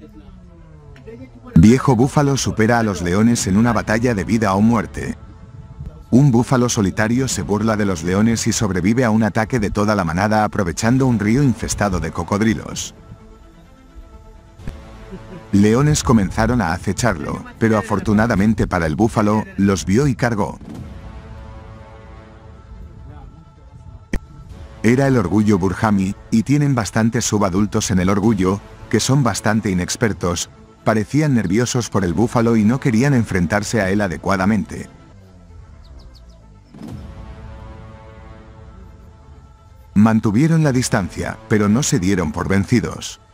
Viejo búfalo supera a los leones en una batalla de vida o muerte. Un búfalo solitario se burla de los leones y sobrevive a un ataque de toda la manada aprovechando un río infestado de cocodrilos. Leones comenzaron a acecharlo, pero afortunadamente para el búfalo, los vio y cargó. Era el orgullo Burjami, y tienen bastantes subadultos en el orgullo, que son bastante inexpertos, parecían nerviosos por el búfalo y no querían enfrentarse a él adecuadamente. Mantuvieron la distancia, pero no se dieron por vencidos.